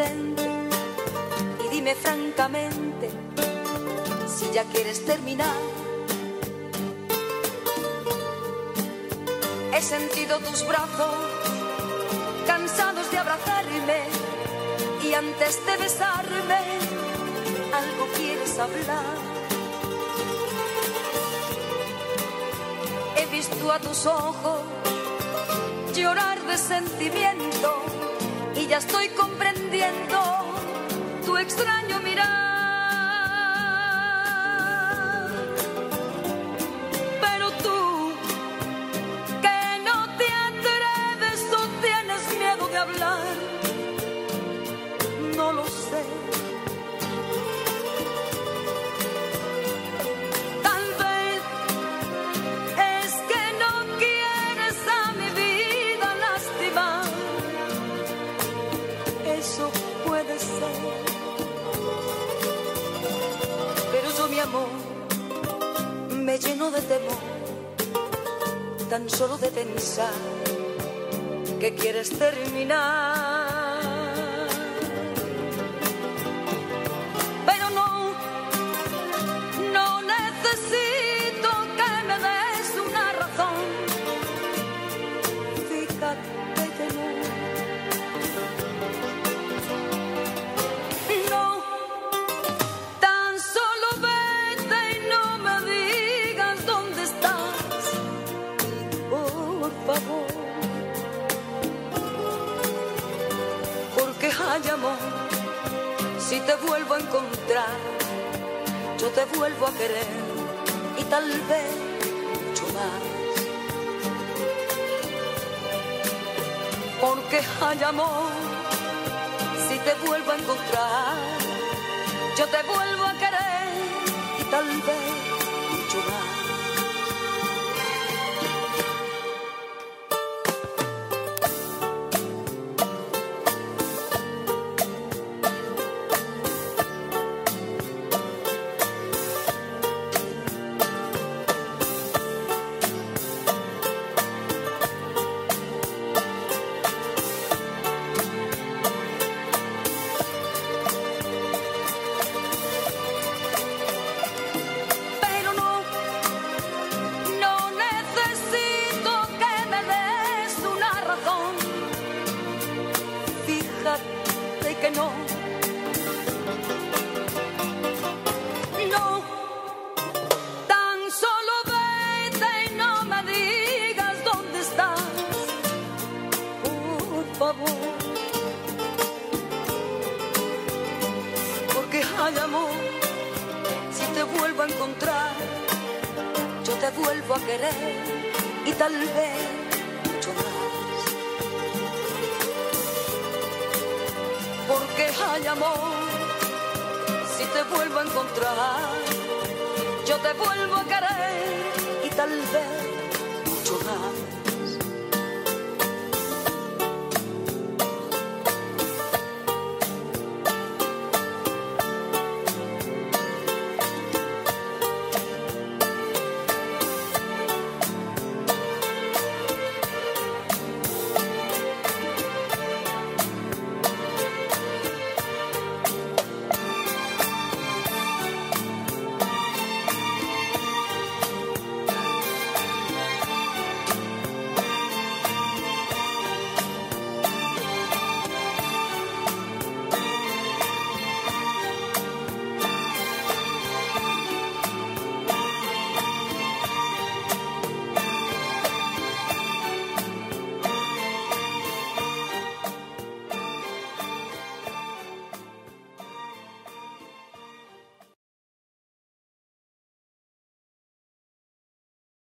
frente y dime francamente si ya quieres terminar. He sentido tus brazos cansados de abrazarme y antes de besarme algo quieres hablar. He visto a tus ojos llorar de sentimiento y ya estoy comprendiendo tu extraño mirar. Pero tú, que no te atreves o tienes miedo de hablar, no lo sé. Tal vez es que no quieres a mi vida lastimar. Eso puede ser. Pero yo, mi amor, me lleno de temor tan solo de pensar que quieres terminar. Pero no necesito que me des una razón. Fíjate que no, tan solo vete y no me digas dónde estás, por favor. Porque hay amor, si te vuelvo a encontrar, yo te vuelvo a querer y tal vez mucho más. Porque hay amor, si te vuelvo a encontrar, yo te vuelvo a querer y tal vez mucho más. Fíjate que no, tan solo vete y no me digas dónde estás, por favor. Porque hay amor, si te vuelvo a encontrar, yo te vuelvo a querer y tal vez mucho más. Porque hay amor, si te vuelvo a encontrar, yo te vuelvo a querer y tal vez mucho más.